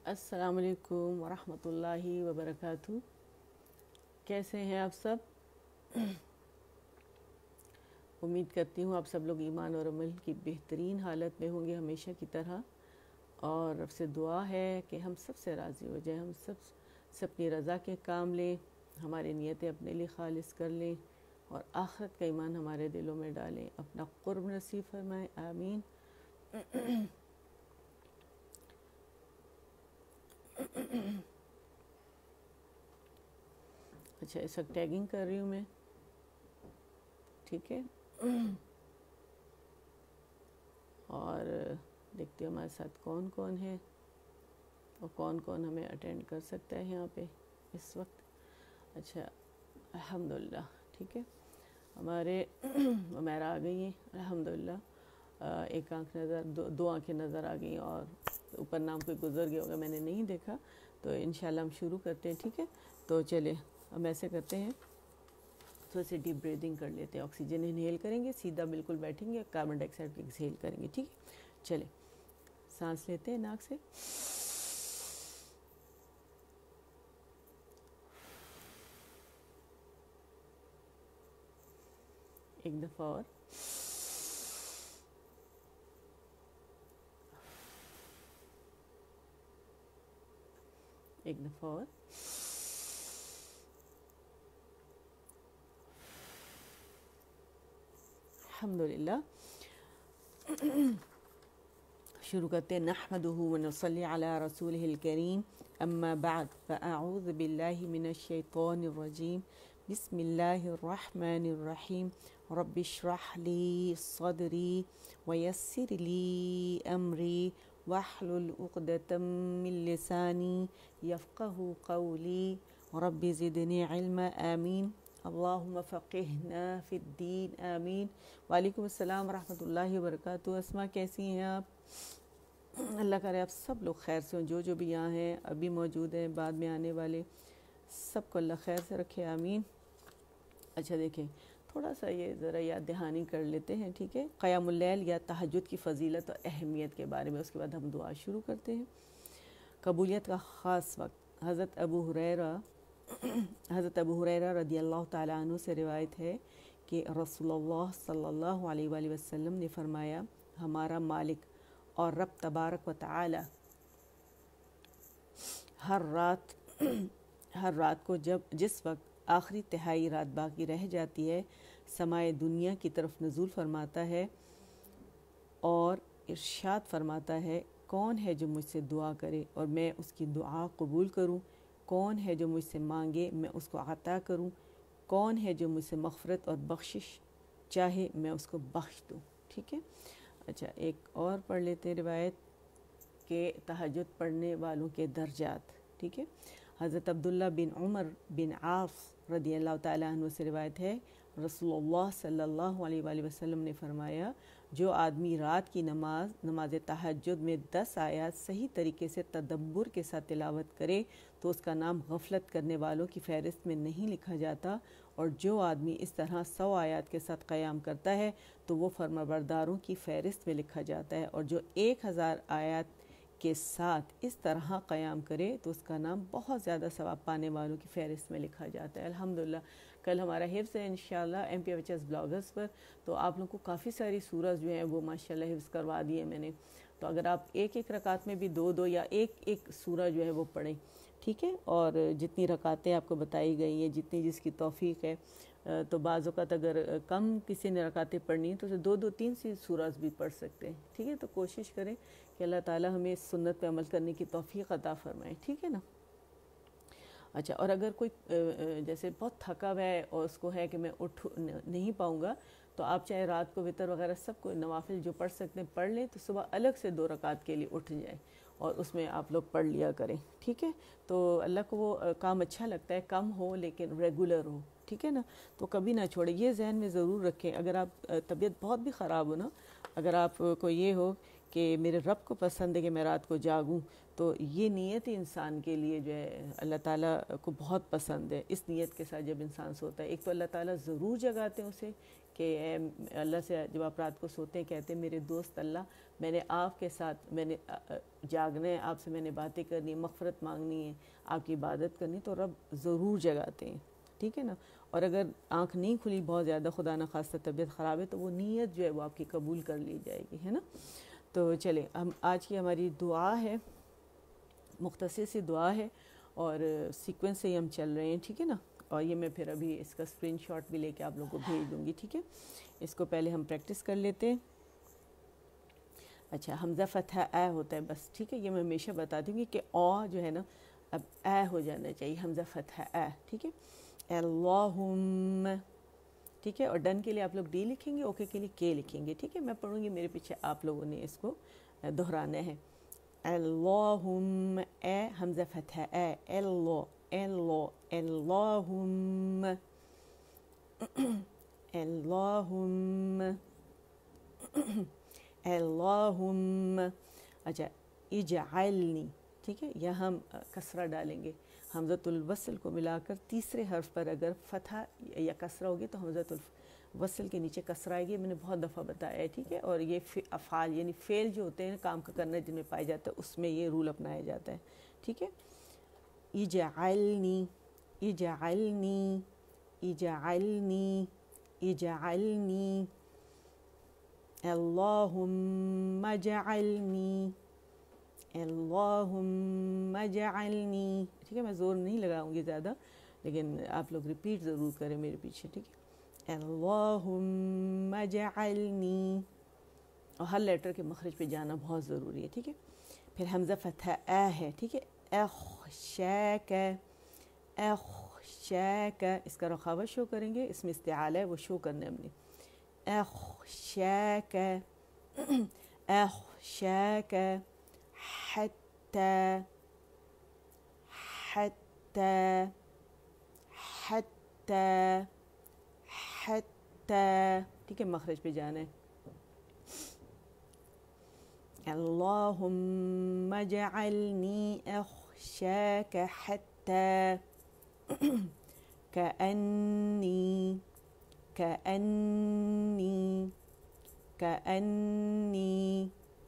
السلام علیکم ورحمۃ اللہ وبرکاتہ۔ کیسے ہیں آپ سب؟ امید کرتی ہوں آپ سب لوگ ایمان اور عمل کی بہترین حالت میں ہوں گے ہمیشہ کی طرح، اور رب سے دعا ہے کہ ہم سب سے راضی ہو جائیں، ہم سب سے اپنی رضا کے کام لیں، ہماری نیتیں اپنے لیے خالص کر لیں اور آخرت کا ایمان ہمارے دلوں میں ڈالیں، اپنا قرب نصیب فرمائیں، آمین۔ اچھا، اس وقت ٹیگنگ کر رہی ہوں میں، ٹھیک ہے، اور دیکھتے ہیں ہمارے ساتھ کون کون ہے اور کون کون ہمیں اٹینڈ کر سکتا ہے یہاں پہ اس وقت۔ اچھا، الحمدللہ، ٹھیک ہے، ہمارے عمیرہ آ گئی ہیں الحمدللہ، ایک آنکھ نظر، دو آنکھیں نظر آ گئیں، اور اوپر نام کوئی گزر گیا ہوگا، میں نے نہیں دیکھا، تو انشاءاللہ ہم شروع کرتے ہیں، ٹھیک ہے۔ تو چلے ہم ایسے کرتے ہیں، تھوڑی سی ڈیپ بریدنگ کر لیتے ہیں، آکسیجن انہیل کریں گے، سیدھا بالکل بیٹھیں گے، کاربن ڈائی آکسائڈ کی ایکسہیل کریں گے، ٹھیک ہے۔ چلے سانس لیتے ہیں ناک سے، ایک دفعہ اور، ایک دفعہ اور، الحمدللہ۔ شروع کرتے ہیں، نحمدہ ونصلی علی رسولہ الکریم، اما بعد فاعوذ باللہ من الشیطان الرجیم، بسم اللہ الرحمن الرحیم، رب اشرح لی صدری ویسر لی امری واحلل عقدۃ من لسانی یفقہوا قولی رب زدنی علما، آمین۔ اللہم فقہنا فی الدین، آمین۔ وعلیکم السلام ورحمۃ اللہ وبرکاتہ۔ اسما کیسی ہیں آپ؟ اللہ کرے آپ سب لوگ خیر سے ہوں، جو بھی یہاں ہیں، ابھی موجود ہیں، بعد میں آنے والے، سب کو اللہ خیر سے رکھے، آمین۔ اچھا دیکھیں، تھوڑا سا یہ ذرا یاد دہانی کر لیتے ہیں، ٹھیک ہے، قیام اللیل یا تہجد کی فضیلت اور اہمیت کے بارے میں، اس کے بعد ہم دعا شروع کرتے ہیں۔ قبولیت کا خاص وقت، حضرت ابو ہریرہ رضی اللہ تعالیٰ عنہ سے روایت ہے کہ رسول اللہ صلی اللہ علیہ وآلہ وسلم نے فرمایا، ہمارا مالک اور رب تبارک و تعالی ہر رات کو جس وقت آخری تہائی رات باقی رہ جاتی ہے، سمائے دنیا کی طرف نزول فرماتا ہے اور ارشاد فرماتا ہے، کون ہے جو مجھ سے دعا کرے اور میں اس کی دعا قبول کروں؟ کون ہے جو مجھ سے مانگے میں اس کو عطا کروں؟ کون ہے جو مجھ سے مغفرت اور بخشش چاہے میں اس کو بخش دوں؟ ٹھیک ہے۔ اچھا، ایک اور پڑھ لیتے ہیں روایت کہ تہجد پڑھنے والوں کے درجات، ٹھیک ہے۔ حضرت عبداللہ بن عمر بن عاص رضی اللہ تعالیٰ عنہ سے روایت ہے، رسول اللہ صلی اللہ علیہ وآلہ وسلم نے فرمایا، جو آدمی رات کی نماز تہجد میں 10 آیات صحیح طریقے سے تدبر کے ساتھ تلاوت کرے تو اس کا نام غفلت کرنے والوں کی فہرست میں نہیں لکھا جاتا، اور جو آدمی اس طرح 100 آیات کے ساتھ قیام کرتا ہے تو وہ فرمانبرداروں کی فہرست میں لکھا جاتا ہے، اور جو 1000 آیات کے ساتھ اس طرح قیام کرے تو اس کا نام بہت زیادہ ثواب پانے والوں کی فہرست میں لکھا جاتا ہے۔ الحمدللہ، کل ہمارا حفظ ہے انشاءاللہ MPHS بلاگرز پر، تو آپ لوگوں کو کافی ساری سورج جو ہیں وہ ماشاءاللہ حفظ کروا دی ہے میں نے، تو اگر آپ ایک رکعت میں بھی دو یا ایک سورہ جو ہے وہ پڑھیں، ٹھیک ہے، اور جتنی رکعتیں آپ کو بتائی گئی ہیں، جتنی جس کی توفیق ہے، تو بعض اوقات اگر کم کسی نے رکعتیں پڑھنی ہیں تو دو تین سی سورج بھی پڑھ سکتے ہیں، ٹھیک ہے۔ تو کوشش کریں کہ اللہ تعالیٰ ہمیں اس سنت پہ عمل کرنے کی توفیق عطا فرمائے، ٹھیک ہے نا۔ اچھا، اور اگر کوئی جیسے بہت تھکا ہوا ہے اور اس کو ہے کہ میں اٹھ نہیں پاؤں گا، تو آپ چاہے رات کو وتر وغیرہ سب کو نوافل جو پڑھ سکتے ہیں پڑھ لیں، تو صبح الگ سے 2 رکعت کے لیے اٹھ جائیں اور اس میں آپ لوگ پڑھ لیا کریں، ٹھیک ہے۔ تو اللہ کو وہ کام اچھا لگتا ہے، کم ہو لیکن ریگولر ہو، ٹھیک ہے نا، تو کبھی نہ چھوڑیں، یہ ذہن میں ضرور رکھیں۔ اگر آپ طبیعت بہت بھی خراب ہو نا، اگر آپ کو یہ ہو کہ میرے رب کو پسند ہے کہ میں رات کو جاگوں، تو یہ نیت ہی انسان کے لیے جو ہے اللہ تعالیٰ کو بہت پسند ہے۔ اس نیت کے ساتھ جب انسان سوتا ہے، ایک تو اللہ تعالیٰ ضرور جگاتے ہیں اسے کہ اللہ سے جب آپ رات کو سوتے ہیں کہتے ہیں میرے دوست اللہ میں نے آپ کے ساتھ میں نے جاگنا ہے، آپ سے میں نے باتیں کرنی ہے، مغفرت مانگنی ہے، آپ کی عبادت کرنی، تو رب ضرور جگاتے ہیں، ٹھیک ہے نا. اور اگر آنکھ نہیں کھلی بہت زیادہ خدا نہ خواستہ طبیعت خراب ہے تو وہ نیت جو ہے وہ آپ کی قبول کر لی جائے گی، ہے نا. تو چلیں ہم آج کی ہماری دعا ہے، مختصر سی دعا ہے اور سیکوینس سے ہی ہم چل رہے ہیں، ٹھیک ہے نا. اور یہ میں پھر ابھی اس کا اسکرین شاٹ بھی لے کے آپ لوگوں کو بھیج دوں گی، ٹھیک ہے. اس کو پہلے ہم پریکٹس کر لیتے ہیں. اچھا حمزہ فتح اے ہوتا ہے بس، ٹھیک ہے. یہ میں ہمیشہ بتاتی ہوں کہ او جو ہے نا اب اے ہو جانا چاہیے، حمزہ فتح اے، ٹھیک ہے. اللہم، ٹھیک ہے. اور ڈن کے لیے آپ لوگ ڈی لکھیں گے، اوکے کے لیے کے لکھیں گے، ٹھیک ہے. میں پڑھوں گی، میرے پیچھے آپ لوگوں نے اس کو دہرانا ہے. اللہم اے حمزہ فتح اے، اللہ اللہم اللہم اللہم. اچھا اجعلنی، ٹھیک ہے. یہاں ہم کسرہ ڈالیں گے حمزۃ الوصل کو ملا کر. تیسرے حرف پر اگر فتح یا کسرہ ہوگی تو حمزۃ الوصل کے نیچے کسرہ آئے گی، میں نے بہت دفعہ بتایا ہے، ٹھیک ہے. اور یہ افعال یعنی فعل جو ہوتے ہیں کام کا کرنا جن میں پایا جاتا ہے اس میں یہ رول اپنایا جاتا ہے، ٹھیک ہے. اجعلنی اجعلنی اجعلنی اجعلنی اللہم اجعلنی اللہم اجعلنی، ٹھیک ہے. میں زور نہیں لگاؤں گی زیادہ، لیکن آپ لوگ ریپیٹ ضرور کریں میرے پیچھے، ٹھیک ہے. اللہم اجعلنی، اور ہر لیٹر کے مخرج پہ جانا بہت ضروری ہے، ٹھیک ہے. پھر حمزہ فتح اے ہے، ٹھیک ہے. اخشاک اخشاک، اس کا رخاوت شو کریں گے، اس میں استعالہ ہے وہ شو کرنا ہے ہم نے. اخشاک اخشاک حتی حتی حتی حتی، ٹھیک ہے. مخرج پہ جانا ہے. اللہم اجعلنی اخشاک حتی کأنی کأنی کأنی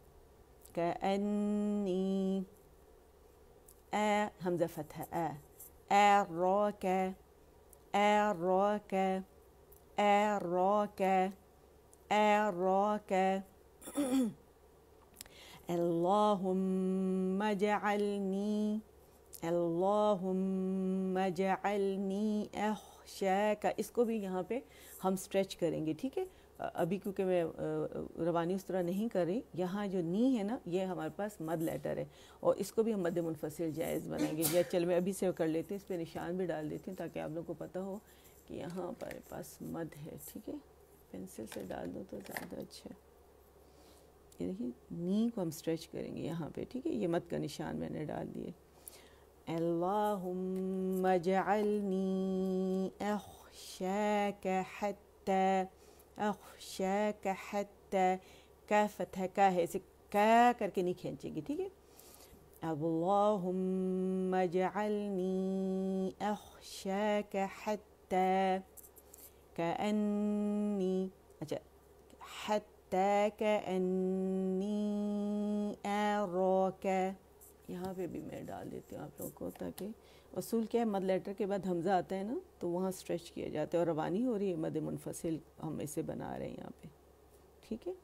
کأنی اے حمزہ فتح اے اراک اراک اراک اراک اللہم اجعلنی اللہم اجعلنی اخشاک. اس کو بھی یہاں پہ ہم سٹریچ کریں گے، ٹھیک ہے. ابھی کیونکہ میں روانی اس طرح نہیں کر رہی، یہاں جو نی ہے نا یہ ہمارے پاس مد لیٹر ہے اور اس کو بھی ہم مد منفصل جائز بنائیں گے. یا چل میں ابھی سے کر لیتے ہیں، اس پہ نشان بھی ڈال دیتی ہوں تاکہ آپ لوگوں کو پتہ ہو کہ یہاں پر پاس مد ہے، ٹھیک ہے. پینسل سے ڈال دو تو زیادہ اچھا ہے. یہ دیکھیے نی کو ہم سٹریچ کریں گے یہاں پہ، ٹھیک ہے. یہ مد کا نشان میں نے ڈال دیے. اللہم اجعلنی اخشاک حتی اخشاک حتی. کا فتح کا ہے، اسے کا کر کے نہیں کھینچیں گے، ٹھیک ہے. اللہم اجعلنی اخشاک حتی کأنی، اچھا حتی کأنی اراک. یہاں پہ بھی میں ڈال دیتی ہوں آپ لوگوں کو، تاکہ اصول کیا ہے مد لیٹر کے بعد حمزہ آتا ہے نا تو وہاں سٹریچ کیا جاتا ہے، اور روانی ہو رہی ہے مد منفصل ہم اسے بنا رہے ہیں یہاں پہ، ٹھیک ہے.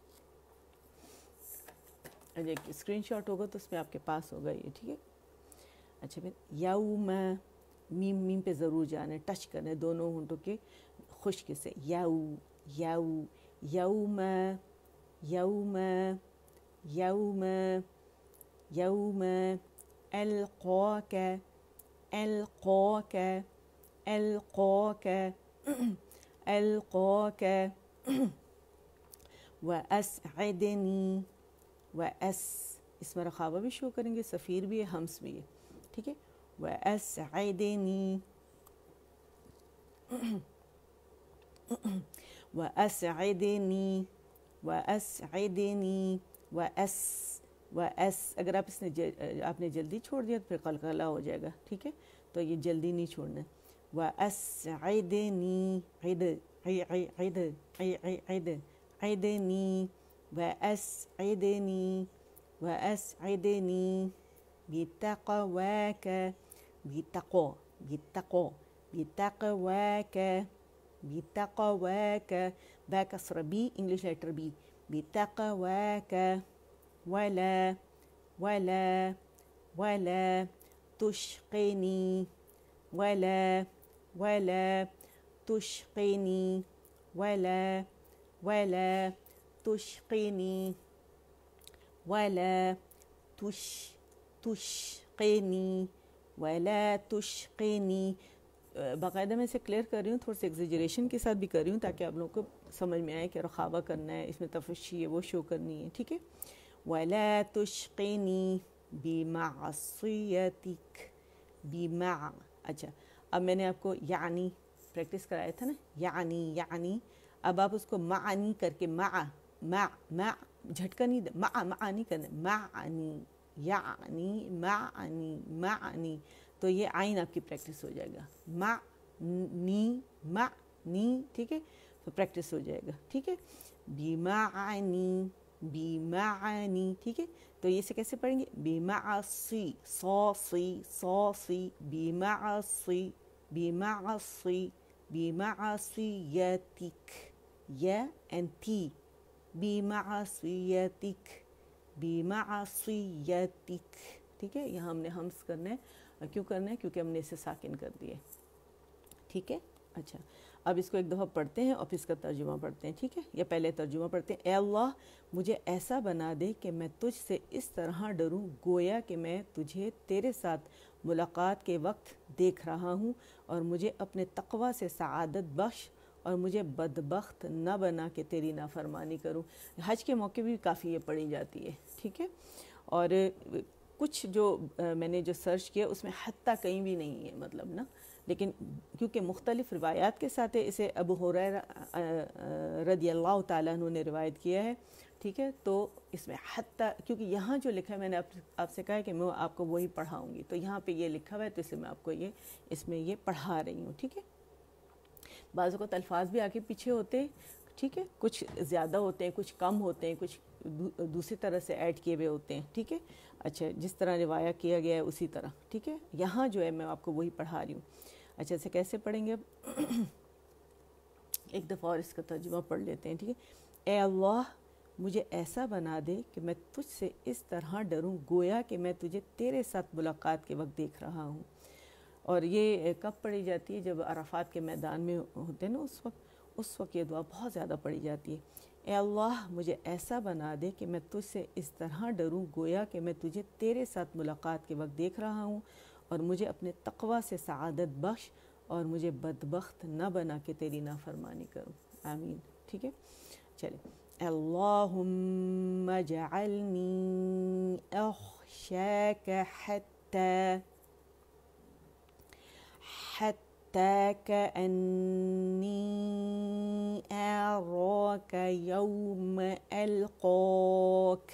اچھا اسکرین شاٹ ہوگا تو اس میں آپ کے پاس ہوگا یہ، ٹھیک ہے. اچھا پھر یوم، میم میم پہ ضرور جانا ہے، ٹچ کرنا ہے دونوں ہونٹوں کے خشک سے. یو یو یوم یوم یوم یوم القاک القاک القاک القاک واسعدنی اس میں رخاوہ بھی شو کریں گے، صفیر بھی ہے، ہمس بھی ہے، ٹھیک ہے. واسعدنی واسعدنی واسعدنی وَأَس. اگر آپ اس نے آپ نے جلدی چھوڑ دیا تو پھر قلقلہ ہو جائے گا، ٹھیک ہے. تو یہ جلدی نہیں چھوڑنا ہے. وَأَسْعِدْنِي عِد عدني وأسعدني وأسعدني بتقواك بتقواك بتقواك با كسر بي English letter بي بتقواك ولا ولا ولا تشقني ولا ولا تشقني ولا ولا تشقني ولا تشقني ولا تشقني. باقاعدہ میں اسے کلیئر کر رہی ہوں، تھوڑا سا ایگزیجریشن کے ساتھ بھی کر رہی ہوں تاکہ آپ لوگوں کو سمجھ میں آئے کہ رخاوہ کرنا ہے، اس میں تفشی ہے وہ شو کرنی ہے، ٹھیک ہے. ولا تشقنی بمعصیتک اچھا اب میں نے آپ کو یعنی پریکٹس کرایا تھا نا، یعنی اب آپ اس کو معنی کر کے مع جھٹکا نہیں نہیں کرنا، معنی تو یہ آئین آپ کی پریکٹس ہو جائے گا، معنی ٹھیک ہے، تو پریکٹس ہو جائے گا، ٹھیک ہے. بمعنی ٹھیک ہے، تو یہ سے کیسے پڑھیں گے؟ بمعصی صاصی بمعصیتک یا اینڈ تی بمعصیتک ٹھیک ہے. یہاں ہم نے ہمس کرنا ہے، کیوں کرنا ہے؟ کیونکہ ہم نے اسے ساکن کر دیا ہے، ٹھیک ہے. اچھا اب اس کو ایک دفعہ پڑھتے ہیں اور پھر اس کا ترجمہ پڑھتے ہیں، ٹھیک ہے. یا پہلے ترجمہ پڑھتے ہیں. اے اللہ مجھے ایسا بنا دے کہ میں تجھ سے اس طرح ڈروں گویا کہ میں تجھے تیرے ساتھ ملاقات کے وقت دیکھ رہا ہوں، اور مجھے اپنے تقوی سے سعادت بخش اور مجھے بدبخت نہ بنا کہ تیری نافرمانی کروں. حج کے موقع بھی کافی یہ پڑھی جاتی ہے، ٹھیک ہے. اور کچھ جو میں نے جو سرچ کیا اس میں حتیٰ کہیں بھی نہیں ہے مطلب نا، لیکن کیونکہ مختلف روایات کے ساتھ اسے ابو ہریرہ رضی اللہ تعالیٰ عنہ نے روایت کیا ہے، ٹھیک ہے. تو اس میں حتیٰ کیونکہ یہاں جو لکھا ہے میں نے آپ سے کہا ہے کہ میں آپ کو وہی پڑھاؤں گی، تو یہاں پہ یہ لکھا ہوا ہے تو اس لیے میں آپ کو اس میں یہ پڑھا رہی ہوں، ٹھیک ہے. بعض اوقات الفاظ بھی آگے پیچھے ہوتے ہیں، ٹھیک ہے، کچھ زیادہ ہوتے ہیں، کچھ کم ہوتے ہیں، کچھ دوسری طرح سے ایڈ کیے ہوئے ہوتے ہیں، ٹھیک ہے. اچھا جس طرح روایہ کیا گیا ہے اسی طرح، ٹھیک ہے. یہاں جو ہے میں آپ کو وہی پڑھا رہی ہوں. اچھا اسے کیسے پڑھیں گے؟ اب ایک دفعہ اور اس کا ترجمہ پڑھ لیتے ہیں، ٹھیک ہے. اے اللہ مجھے ایسا بنا دے کہ میں تجھ سے اس طرح ڈروں گویا کہ میں تجھے تیرے ساتھ ملاقات کے وقت دیکھ رہا ہوں. اور یہ کب پڑھی جاتی ہے؟ جب عرفات کے میدان میں ہوتے ہیں نا، اس وقت یہ دعا بہت زیادہ پڑھی جاتی ہے. اے اللہ مجھے ایسا بنا دے کہ میں تجھ سے اس طرح ڈروں گویا کہ میں تجھے تیرے ساتھ ملاقات کے وقت دیکھ رہا ہوں، اور مجھے اپنے تقوی سے سعادت بخش اور مجھے بدبخت نہ بنا کہ تیری نافرمانی کروں. آمین، ٹھیک ہے. چلے. اللہم اجعلنی اخشاک حتی كأني أراك يوم ألقاك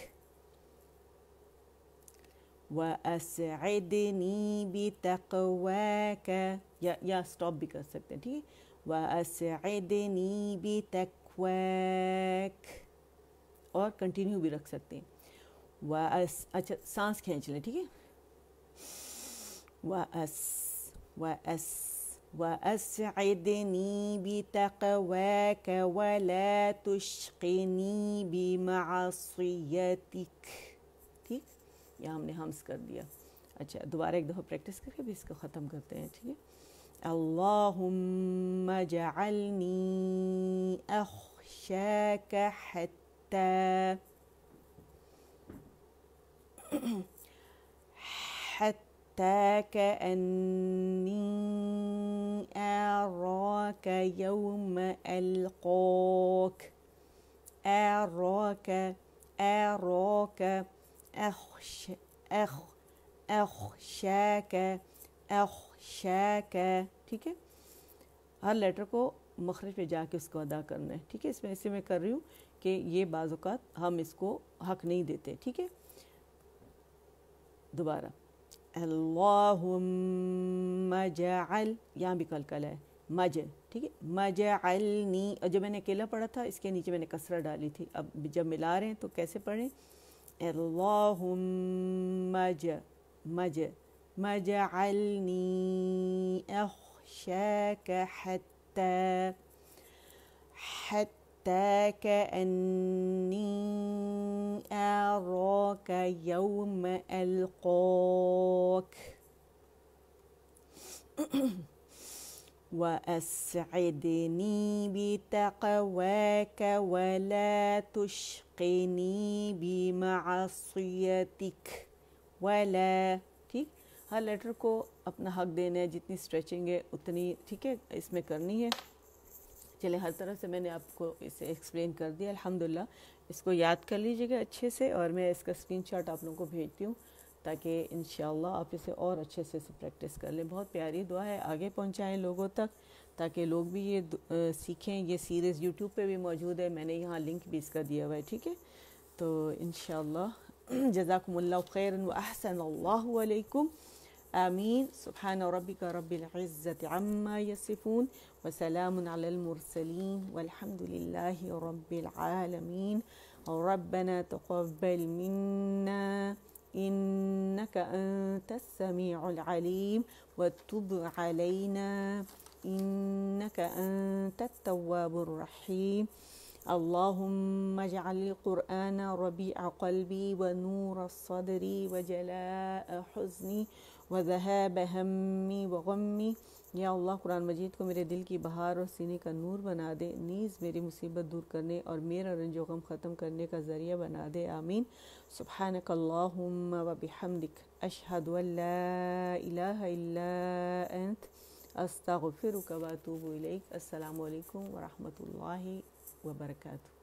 وأسعدني بتقواك یا سٹاپ بھی کر سکتے ہیں، ٹھیک ہے. وأسعدني بتقواك اور کنٹینیو بھی رکھ سکتے ہیں. اچھا سانس کھینچ لیں، ٹھیک ہے. وأسعدني بتقواك ولا تشقني بمعصيتك. ٹھیک، یہاں ہم نے ہمس کر دیا. اچھا دوبارہ ایک دفعہ پریکٹس کر کے بھی اس کو ختم کرتے ہیں، ٹھیک ہے. اللہم اجعلنی اخشاک حتى كأني أراك يوم ألقاك أخشاك ٹھیک ہے. ہر لیٹر کو مخرج پہ جا کے اس کو ادا کرنا ہے، ٹھیک ہے. اس میں اسے میں کر رہی ہوں کہ یہ بعض اوقات ہم اس کو حق نہیں دیتے، ٹھیک ہے. دوبارہ اللہم اجعل، یہاں بھی قلقلہ ہے. مج، ٹھیک ہے، مجعلنی، اور جب میں نے اکیلا پڑھا تھا اس کے نیچے میں نے کسرہ ڈالی تھی، اب جب ملا رہے ہیں تو کیسے پڑھیں؟ اللہم مج مجعلنی اخشاک حتی حتى كأني أراك يوم ألقاك وأسعدني بتقواك ولا تشقني بمعصيتك ولا، ٹھیک، ہر لیٹر کو اپنا حق دینا ہے، جتنی اسٹریچنگ ہے اتنی، ٹھیک ہے، اس میں کرنی ہے۔ چلے ہر طرح سے میں نے آپ کو اسے ایکسپلین کر دیا الحمدللہ، اس کو یاد کر لیجیے گا اچھے سے، اور میں اس کا اسکرین شاٹ آپ لوگوں کو بھیجتی ہوں تاکہ انشاءاللہ آپ اسے اور اچھے سے پریکٹس کر لیں۔ بہت پیاری دعا ہے، آگے پہنچائیں لوگوں تک تاکہ لوگ بھی یہ سیکھیں۔ یہ سیریز یوٹیوب پہ بھی موجود ہے، میں نے یہاں لنک بھی اس کا دیا ہوا ہے، ٹھیک ہے۔ تو انشاءاللہ جزاکم اللہ خیرا و احسن اللہ علیکم، آمین۔ سبحان ربک رب العزت عما یصفون وسلام علی المرسلین والحمد للہ رب العالمین۔ ربنا تقبل منا إنك أنت السميع العليم وتب علينا إنك أنت التواب الرحيم اللهم اجعل القرآن ربيع قلبي ونور صدري وجلاء حزني وذهاب همي وغمي۔ یا اللہ قرآن مجید کو میرے دل کی بہار اور سینے کا نور بنا دے، نیز میری مصیبت دور کرنے اور میرا رنج و غم ختم کرنے کا ذریعہ بنا دے، آمین۔ سبحانک اللہم و بحمدک اشہد ان لا الہ الا انت استغفرک و اتوب الیک۔ السلام علیکم ورحمۃ اللہ وبرکاتہ۔